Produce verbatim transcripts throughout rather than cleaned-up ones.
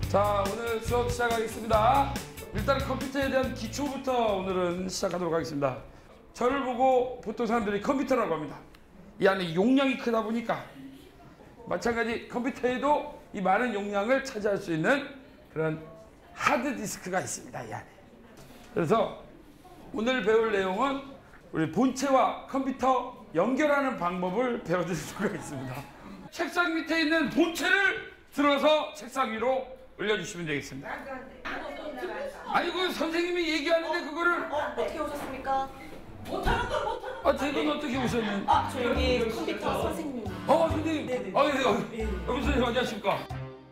자, 오늘 수업 시작하겠습니다. 일단 컴퓨터에 대한 기초부터 오늘은 시작하도록 하겠습니다. 저를 보고 보통 사람들이 컴퓨터라고 합니다. 이 안에 용량이 크다 보니까 마찬가지 컴퓨터에도 이 많은 용량을 차지할 수 있는 그런 하드디스크가 있습니다. 이 안에. 그래서 오늘 배울 내용은 우리 본체와 컴퓨터 연결하는 방법을 배워드리도록 하겠습니다. 책상 밑에 있는 본체를 들어서 책상 위로 올려주시면 되겠습니다. 아니 그 선생님이 얘기하는데 그거를 어, 어떻게 오셨습니까? 못하는 걸 못하는 아 제가 어떻게 오셨는지. 아, 저 여기 컴퓨터 선생님. 어 선생님. 네네. 아 네, 여기 여기 선생님 안녕하십니까?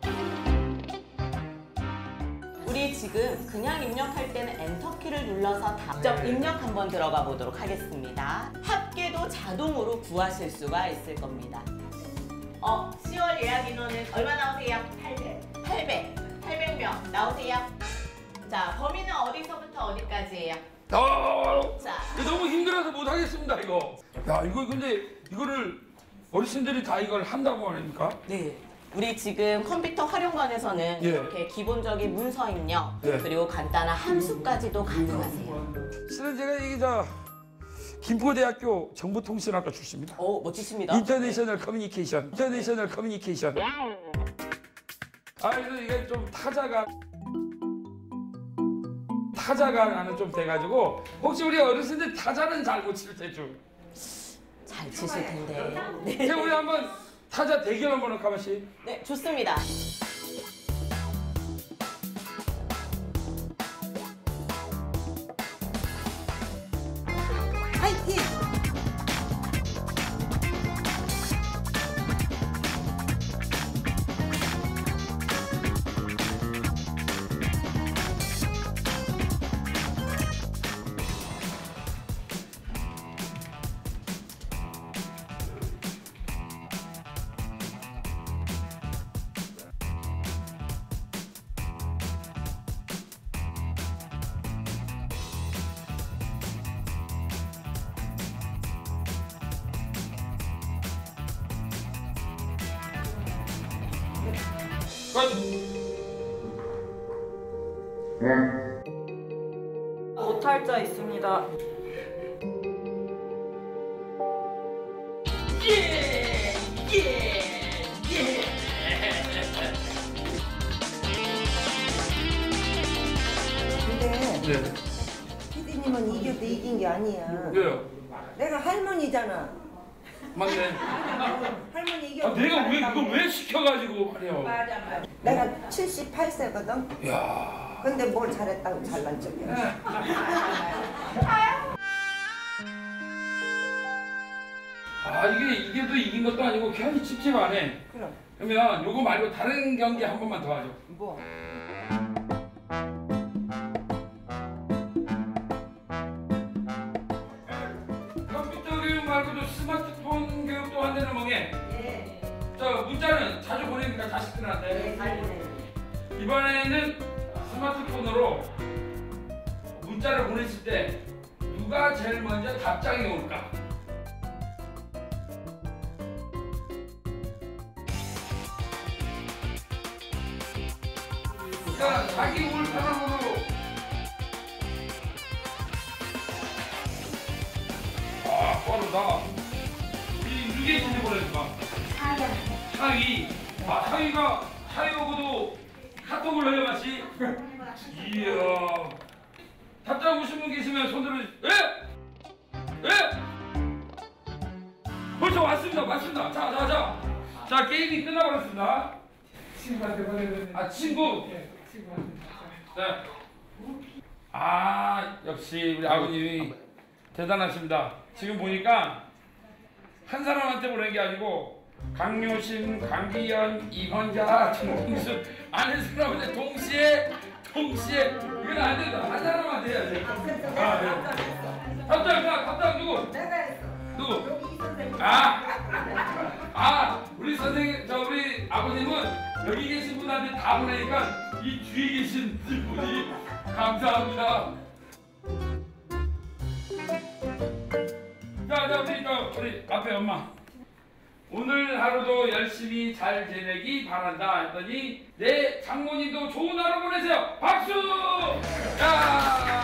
우리 지금 그냥 입력할 때는 엔터키를 눌러서 답적 입력 한번 들어가 보도록 하겠습니다. 합계도 자동으로 구하실 수가 있을 겁니다. 어, 시월 예약 인원은 얼마 나오세요? 팔백. 팔백. 팔백 명 나오세요? 자, 범위는 어디서부터 어디까지예요? 아 자, 너무 힘들어서 못 하겠습니다 이거. 야 이거 근데 이거를 어르신들이 다 이걸 한다고 하니까? 네. 우리 지금 컴퓨터 활용관에서는 예. 이렇게 기본적인 문서 입력 예. 그리고 간단한 함수까지도 가능하세요. 실은 제가 이게 저 김포대학교 정보통신학과 출신입니다. 오, 멋지십니다. 인터내셔널 커뮤니케이션, 인터내셔널 커뮤니케이션. 아 그래서 이게 좀 타자가 타자가 나는 좀 돼가지고 혹시 우리 어르신들 타자는 잘 못 칠 때죠? 잘 치실 텐데. 네. 그럼 우리 한번 타자 대결 한번 할까 마시? 네, 좋습니다. 파이팅! 못할 자 있습니다. 예! 예! 예! 근데 네. 피디님은 이겨도 이긴 게 아니야. 왜요? 내가 할머니잖아. 맞네. 할머니 이겨. 아, 내가 왜 이걸 왜 시켜가지고 말이야. 맞아 맞아. 내가 칠십팔 세거든. 야. 근데 뭘 잘했다고 잘난 척이야. 아 이게 이게도 이긴 것도 아니고 괜히 찝찝하네. 그럼 그러면 요거 말고 다른 경기 한 번만 더 하죠. 뭐? 컴퓨터 교육 말고도 스마트폰 교육도 한다는 멍에. 예. 저 문자는 자주 보내니까 자식들한테. 예, 살리네. 이번에는 스마트폰으로 문자를 보냈을 때 누가 제일 먼저 답장이 올까? 자, 자기 울타락으로 아, 빠르다. 이 누구의 진지 보내줄까? 사위. 아, 사위가 사위하고도 카톡을 흘려봤지? 이야. 답장 오신 분 계시면 손 들어주세요. 예? 예? 벌써 왔습니다. 왔습니다. 자, 자, 자. 자, 게임이 끝나버렸습니다. 친구한테 보내는 아, 친구. 예, 친구한테. 네. 아, 역시 우리 아버님이 대단하십니다. 지금 보니까 한 사람한테 보낸 게 아니고 강요신, 강기현, 이건자, 정봉수 아는 사람한테 동시에 동시에 이건 안 된다. 한 사람한테 해야지. 아, 네. 답장, 자, 답장 누구? 내가 했어. 누구? 여기 이 선생님. 아, 아, 우리 선생님, 저 우리 아버님은 여기 계신 분한테 다 보내니까 이 뒤에 계신 분이 감사합니다. 자, 자, 우리 저 우리 앞에 엄마. 오늘 하루도 열심히 잘 지내기 바란다 했더니 내 장모님도 좋은 하루 보내세요. 박수! 야!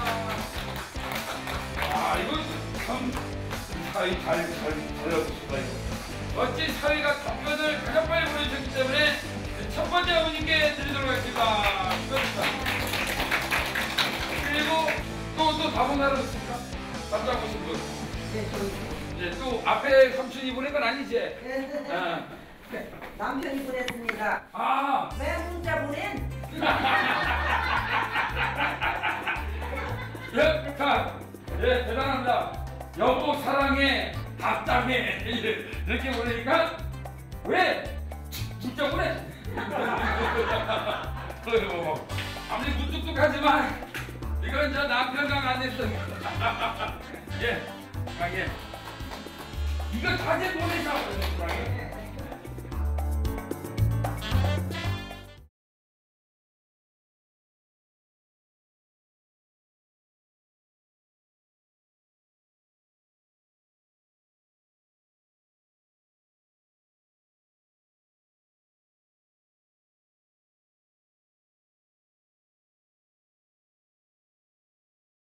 아 이거 참 사위 잘잘 잘렸습니다 이거. 멋진 사위가 답변을 가장 빨리 보내주셨기 때문에 첫 번째 아버님께 드리도록 하겠습니다. 축하드립니다. 그리고 또 또 다른 하루 있습니까? 남자 보신 분. 네, 저희 이제 또 앞에 삼촌이 보낸 건 아니지? 아. 남편이 보냈습니다. 아. 왜 문자 보낸? 예, 자, 예, 대단합니다. 여보 사랑해, 답답해 이렇게 보내니까 왜 진짜 보내? 어이구, 아무리 무뚝뚝하지만 이건 저 남편강 안 했어. 예, 강해. 이거 다제 보내자.